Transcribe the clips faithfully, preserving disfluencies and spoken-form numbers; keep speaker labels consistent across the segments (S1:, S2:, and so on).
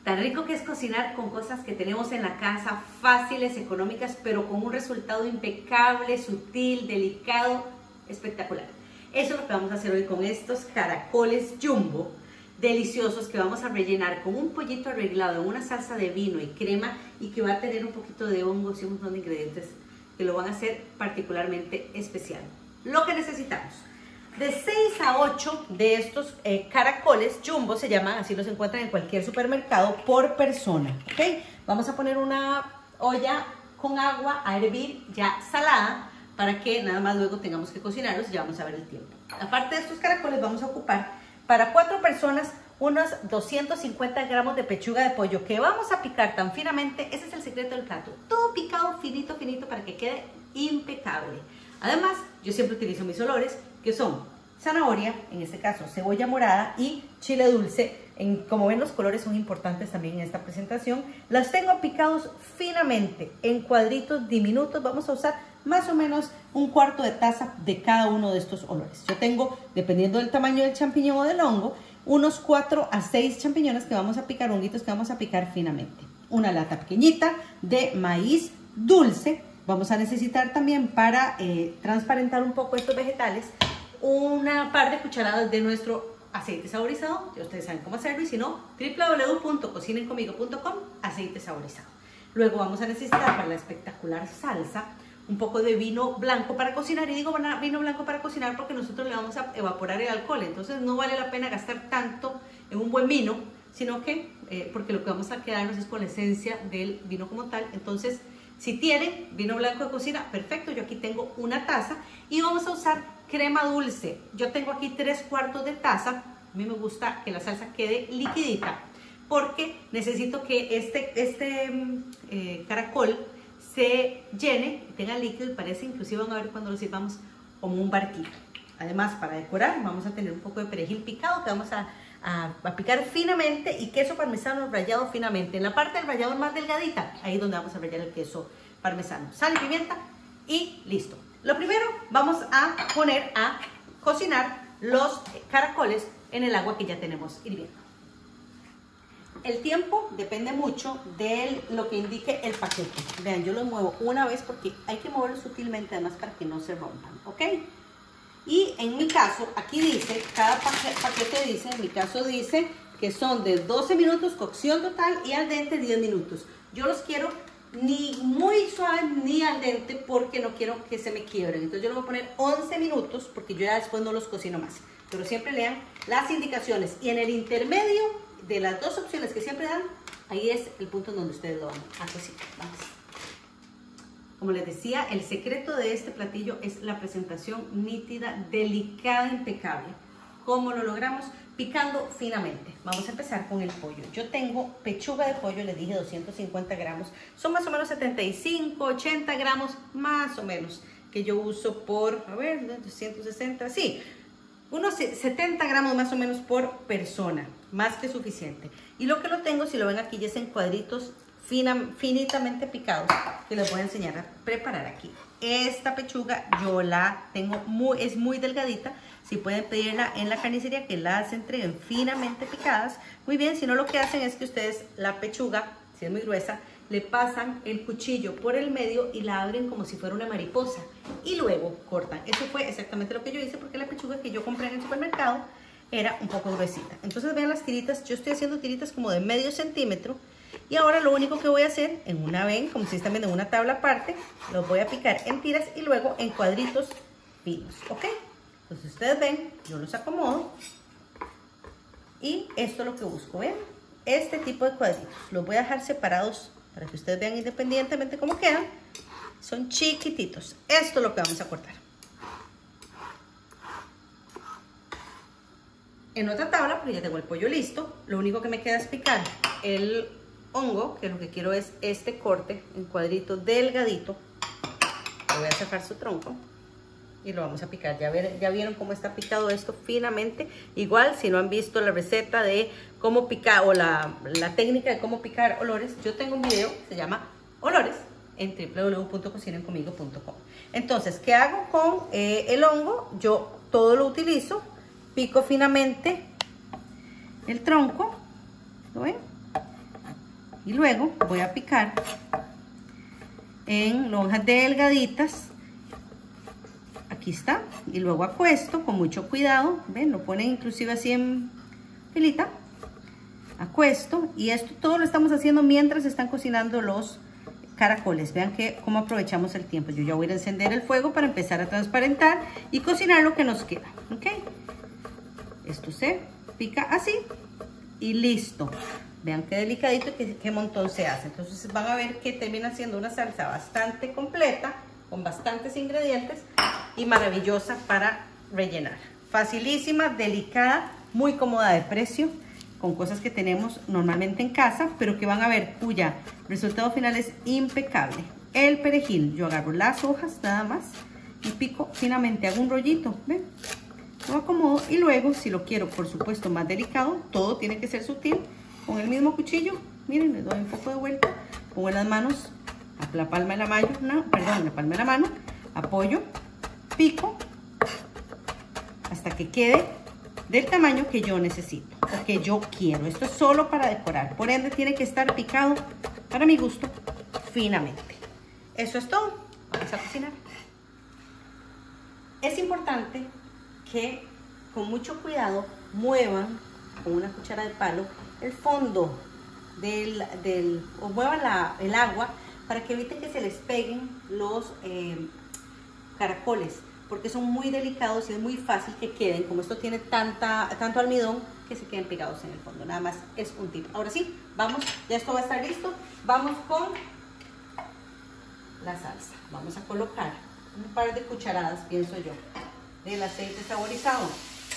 S1: Tan rico que es cocinar con cosas que tenemos en la casa, fáciles, económicas, pero con un resultado impecable, sutil, delicado, espectacular. Eso es lo que vamos a hacer hoy con estos caracoles jumbo deliciosos que vamos a rellenar con un pollito arreglado en una salsa de vino y crema y que va a tener un poquito de hongos y un montón de ingredientes que lo van a hacer particularmente especial. Lo que necesitamos: de seis a ocho de estos eh, caracoles jumbo, se llaman, así los encuentran en cualquier supermercado, por persona, ¿ok? Vamos a poner una olla con agua a hervir ya salada para que nada más luego tengamos que cocinarlos y ya vamos a ver el tiempo. Aparte de estos caracoles vamos a ocupar para cuatro personas unos doscientos cincuenta gramos de pechuga de pollo que vamos a picar tan finamente. Ese es el secreto del plato, todo picado finito, finito para que quede impecable. Además, yo siempre utilizo mis olores, que son zanahoria, en este caso cebolla morada y chile dulce. En, como ven, los colores son importantes también en esta presentación. Las tengo picados finamente en cuadritos diminutos. Vamos a usar más o menos un cuarto de taza de cada uno de estos olores. Yo tengo, dependiendo del tamaño del champiñón o del hongo, unos cuatro a seis champiñones que vamos a picar, honguitos que vamos a picar finamente. Una lata pequeñita de maíz dulce. Vamos a necesitar también, para eh, transparentar un poco estos vegetales, una par de cucharadas de nuestro aceite saborizado. Ya ustedes saben cómo hacerlo, y si no, w w w punto cocinen conmigo punto com, aceite saborizado. Luego vamos a necesitar, para la espectacular salsa, un poco de vino blanco para cocinar. Y digo vino blanco para cocinar porque nosotros le vamos a evaporar el alcohol, entonces no vale la pena gastar tanto en un buen vino, sino que, eh, porque lo que vamos a quedarnos es con la esencia del vino como tal. Entonces, si tienen vino blanco de cocina, perfecto. Yo aquí tengo una taza y vamos a usar crema dulce. Yo tengo aquí tres cuartos de taza. A mí me gusta que la salsa quede liquidita porque necesito que este, este eh, caracol se llene y tenga líquido y parece, inclusive van a ver cuando lo sirvamos, como un barquito. Además, para decorar vamos a tener un poco de perejil picado que vamos a, a, a picar finamente, y queso parmesano rallado finamente. En la parte del rallador más delgadita, ahí es donde vamos a rallar el queso parmesano. Sal y pimienta y listo. Lo primero, vamos a poner a cocinar los caracoles en el agua que ya tenemos hirviendo. El tiempo depende mucho de lo que indique el paquete. Vean, yo los muevo una vez porque hay que moverlos sutilmente, además, para que no se rompan, ¿ok? Y en mi caso, aquí dice, cada paquete dice, en mi caso dice que son de doce minutos cocción total y al dente diez minutos. Yo los quiero ni muy suaves ni al dente porque no quiero que se me quiebren. Entonces yo les voy a poner once minutos porque yo ya después no los cocino más. Pero siempre lean las indicaciones, y en el intermedio de las dos opciones que siempre dan, ahí es el punto en donde ustedes lo van a cocinar. Vamos. Como les decía, el secreto de este platillo es la presentación nítida, delicada, impecable. ¿Cómo lo logramos? Picando finamente. Vamos a empezar con el pollo. Yo tengo pechuga de pollo, les dije doscientos cincuenta gramos. Son más o menos setenta y cinco, ochenta gramos, más o menos, que yo uso por, a ver, doscientos sesenta, sí, unos setenta gramos más o menos por persona, más que suficiente. Y lo que lo tengo, si lo ven aquí, ya es en cuadritos fina, finitamente picados, que les voy a enseñar a preparar aquí. Esta pechuga yo la tengo muy, es muy delgadita. Si pueden pedirla en la carnicería que las entreguen finamente picadas, muy bien. Si no, lo que hacen es que ustedes la pechuga, si es muy gruesa, le pasan el cuchillo por el medio y la abren como si fuera una mariposa y luego cortan. Eso fue exactamente lo que yo hice porque la pechuga que yo compré en el supermercado era un poco gruesita. Entonces vean las tiritas, yo estoy haciendo tiritas como de medio centímetro, y ahora lo único que voy a hacer en una, ven, como si están viendo en una tabla aparte, los voy a picar en tiras y luego en cuadritos finos, ¿ok? Entonces ustedes ven, yo los acomodo y esto es lo que busco, ¿ven? Este tipo de cuadritos, los voy a dejar separados para que ustedes vean independientemente cómo quedan. Son chiquititos. Esto es lo que vamos a cortar. En otra tabla, porque ya tengo el pollo listo, lo único que me queda es picar el hongo, que lo que quiero es este corte en cuadrito delgadito. Le voy a sacar su tronco y lo vamos a picar. Ya, ver, ya vieron cómo está picado esto finamente. Igual, si no han visto la receta de cómo picar o la, la técnica de cómo picar olores, yo tengo un video que se llama Olores en w w w punto cocinen conmigo punto com. Entonces, ¿qué hago con eh, el hongo? Yo todo lo utilizo, pico finamente el tronco, ¿lo ven? Y luego voy a picar en lonjas delgaditas. Aquí está. Y luego acuesto con mucho cuidado. Ven, lo ponen inclusive así en filita. Acuesto. Y esto todo lo estamos haciendo mientras están cocinando los caracoles. Vean que cómo aprovechamos el tiempo. Yo ya voy a encender el fuego para empezar a transparentar y cocinar lo que nos queda. ¿Ok? Esto se pica así y listo. Vean qué delicadito y qué, qué montón se hace. Entonces van a ver que termina siendo una salsa bastante completa, con bastantes ingredientes y maravillosa para rellenar. Facilísima, delicada, muy cómoda de precio, con cosas que tenemos normalmente en casa, pero que van a ver cuya resultado final es impecable. El perejil, yo agarro las hojas nada más y pico finamente, hago un rollito, ¿ven? Lo acomodo y luego, si lo quiero, por supuesto, más delicado, todo tiene que ser sutil, con el mismo cuchillo, miren, le doy un poco de vuelta, pongo en las manos, a la palma de la mano, no, perdón, la palma de la mano, apoyo, pico, hasta que quede del tamaño que yo necesito, o que yo quiero. Esto es solo para decorar, por ende tiene que estar picado, para mi gusto, finamente. Eso es todo, vamos a cocinar. Es importante que con mucho cuidado muevan con una cuchara de palo el fondo del, del o muevan la, el agua para que eviten que se les peguen los eh, caracoles, porque son muy delicados y es muy fácil que queden, como esto tiene tanta, tanto almidón, que se queden pegados en el fondo. Nada más es un tip. Ahora sí, vamos, ya esto va a estar listo. Vamos con la salsa. Vamos a colocar un par de cucharadas, pienso yo, del aceite saborizado.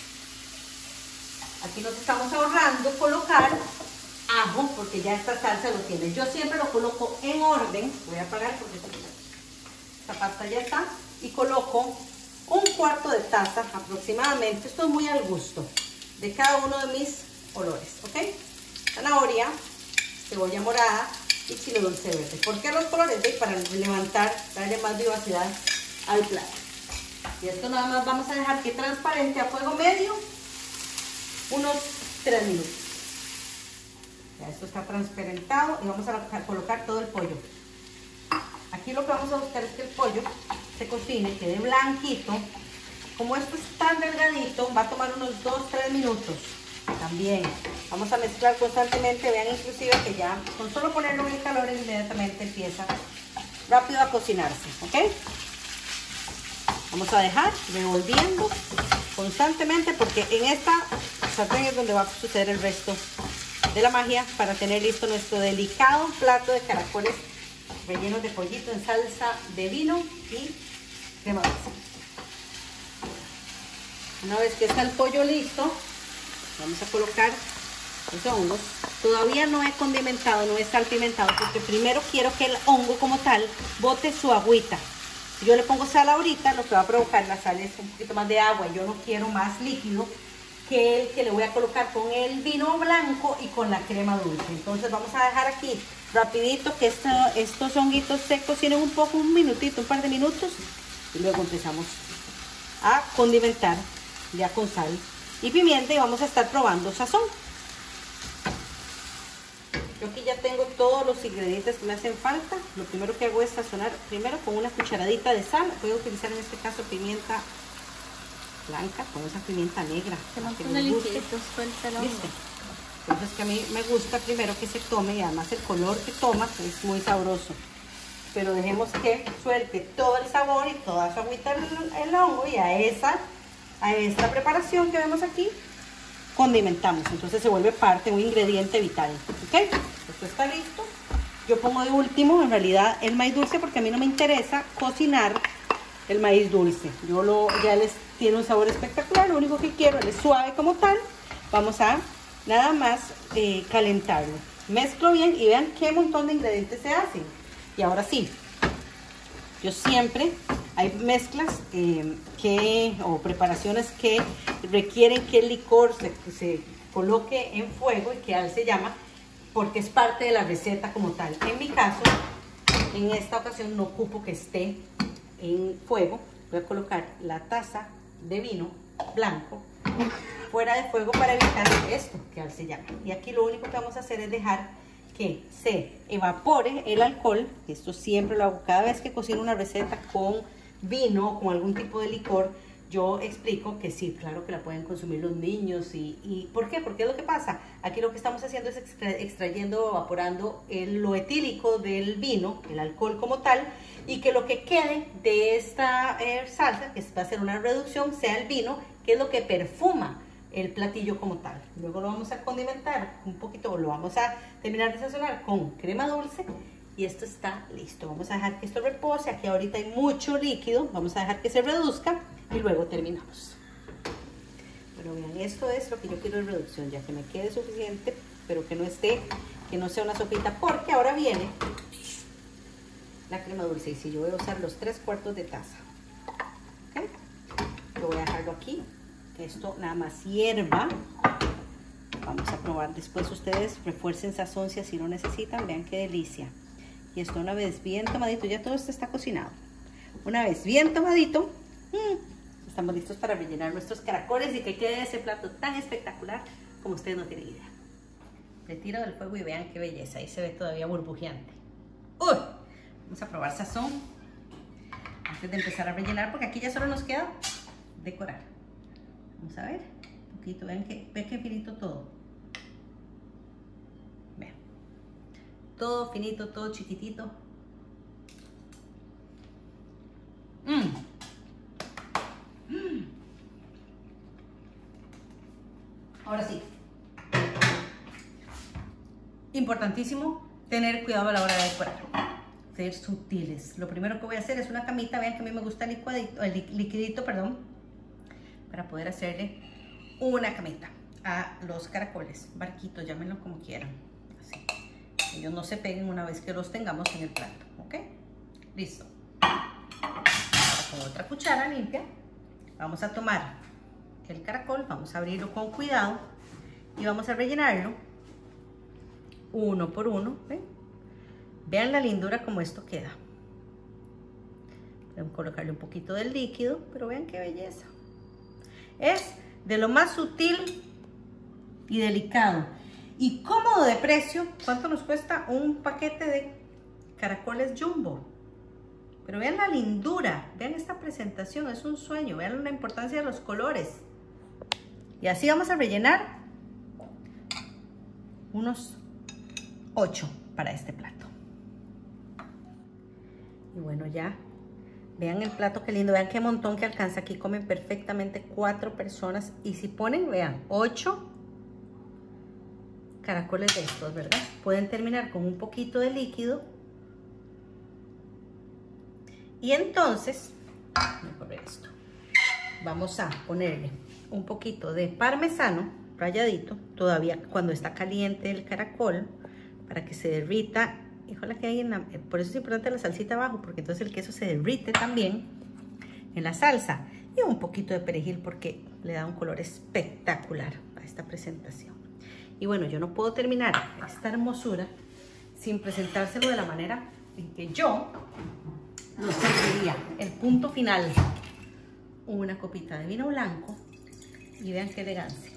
S1: Aquí nos estamos ahorrando colocar ajo, porque ya esta salsa lo tiene. Yo siempre lo coloco en orden. Voy a apagar porque esta pasta ya está. Y coloco un cuarto de taza aproximadamente. Esto es muy al gusto de cada uno de mis olores, ¿ok? Zanahoria, cebolla morada y chile dulce verde. ¿Por qué los colores? ¿Ve? Para levantar, darle más vivacidad al plato. Y esto nada más vamos a dejar que transparente a fuego medio unos tres minutos. Ya esto está transparentado y vamos a colocar todo el pollo. Aquí lo que vamos a buscar es que el pollo se cocine, quede blanquito. Como esto es tan delgadito, va a tomar unos dos tres minutos. También vamos a mezclar constantemente. Vean inclusive que ya con solo ponerlo en el calor inmediatamente empieza rápido a cocinarse, ¿ok? Vamos a dejar revolviendo constantemente porque en esta sartén es donde va a suceder el resto de la magia para tener listo nuestro delicado plato de caracoles rellenos de pollito en salsa de vino y crema dulce. Una vez que está el pollo listo, vamos a colocar los hongos. Todavía no he condimentado, no he salpimentado porque primero quiero que el hongo como tal bote su agüita. Si yo le pongo sal ahorita, lo que va a provocar la sal es un poquito más de agua. Yo no quiero más líquido que el que le voy a colocar con el vino blanco y con la crema dulce. Entonces vamos a dejar aquí rapidito que esto, estos honguitos se cocinen un poco, un minutito, un par de minutos. Y luego empezamos a condimentar ya con sal y pimienta y vamos a estar probando sazón. Yo aquí ya tengo todos los ingredientes que me hacen falta. Lo primero que hago es sazonar primero con una cucharadita de sal. Voy a utilizar en este caso pimienta blanca, con esa pimienta negra.
S2: Se mantiene liquidito, suelta el hongo.
S1: ¿Viste? Entonces que a mí me gusta primero que se tome y además el color que toma es muy sabroso. Pero dejemos que suelte todo el sabor y toda su agüita el, el hongo y a esa, a esta preparación que vemos aquí condimentamos. Entonces se vuelve parte, un ingrediente vital. ¿Ok? Esto está listo. Yo pongo de último en realidad el maíz dulce porque a mí no me interesa cocinar el maíz dulce. Yo lo, ya les tiene un sabor espectacular. Lo único que quiero es suave como tal. Vamos a nada más eh, calentarlo. Mezclo bien y vean qué montón de ingredientes se hacen. Y ahora sí, yo siempre hay mezclas eh, que o preparaciones que requieren que el licor se, se coloque en fuego y que al se llama porque es parte de la receta como tal. En mi caso, en esta ocasión no ocupo que esté en fuego. Voy a colocar la taza de vino blanco fuera de fuego para evitar esto que al se llama. Y aquí lo único que vamos a hacer es dejar que se evapore el alcohol. Esto siempre lo hago cada vez que cocino una receta con vino, con algún tipo de licor. Yo explico que sí, claro que la pueden consumir los niños. ¿Y, y por qué? Porque es lo que pasa. Aquí lo que estamos haciendo es extra, extrayendo, evaporando el, lo etílico del vino, el alcohol como tal, y que lo que quede de esta eh, salsa, que va a ser una reducción, sea el vino, que es lo que perfuma el platillo como tal. Luego lo vamos a condimentar un poquito, o lo vamos a terminar de sazonar con crema dulce. Y esto está listo. Vamos a dejar que esto repose. Aquí ahorita hay mucho líquido. Vamos a dejar que se reduzca y luego terminamos. Bueno, vean, esto es lo que yo quiero de reducción, ya que me quede suficiente, pero que no esté, que no sea una sopita, porque ahora viene la crema dulce. Y si yo voy a usar los tres cuartos de taza, ¿okay? Yo voy a dejarlo aquí, que esto nada más hierva. Vamos a probar después. Ustedes refuercen sazón si así lo necesitan. Vean qué delicia. Y esto una vez bien tomadito, ya todo esto está cocinado. Una vez bien tomadito, mmm, estamos listos para rellenar nuestros caracoles y que quede ese plato tan espectacular como ustedes no tienen idea. Retiro del fuego y vean qué belleza. Ahí se ve todavía burbujeante. ¡Uy! Vamos a probar sazón antes de empezar a rellenar, porque aquí ya solo nos queda decorar. Vamos a ver un poquito. Vean que, vean qué finito todo. Vean. Todo finito, todo chiquitito. Mm. Mm. Ahora sí. Importantísimo tener cuidado a la hora de decorar. Ser sutiles. Lo primero que voy a hacer es una camita. Vean que a mí me gusta el liquidito, el liquidito, perdón, para poder hacerle una camita a los caracoles, barquitos, llámenlo como quieran. Así. Ellos no se peguen una vez que los tengamos en el plato, ¿ok? Listo. Ahora con otra cuchara limpia vamos a tomar el caracol, vamos a abrirlo con cuidado y vamos a rellenarlo uno por uno. ¿Ven? Vean la lindura como esto queda. Pueden colocarle un poquito del líquido, pero vean qué belleza. Es de lo más sutil y delicado y cómodo de precio. ¿Cuánto nos cuesta un paquete de caracoles jumbo? Pero vean la lindura, vean esta presentación, es un sueño. Vean la importancia de los colores. Y así vamos a rellenar unos ocho para este plato. Y bueno, ya vean el plato, qué lindo, vean qué montón que alcanza. Aquí comen perfectamente cuatro personas. Y si ponen, vean, ocho caracoles de estos, ¿verdad? Pueden terminar con un poquito de líquido. Y entonces, voy a poner esto. Vamos a ponerle un poquito de parmesano ralladito, todavía cuando está caliente el caracol, para que se derrita. Híjole, que hay en la, por eso es importante la salsita abajo, porque entonces el queso se derrite también en la salsa. Y un poquito de perejil porque le da un color espectacular a esta presentación. Y bueno, yo no puedo terminar esta hermosura sin presentárselo de la manera en que yo lo serviría. El punto final, una copita de vino blanco y vean qué elegancia.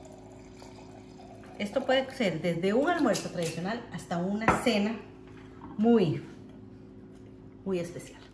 S1: Esto puede ser desde un almuerzo tradicional hasta una cena muy, muy especial.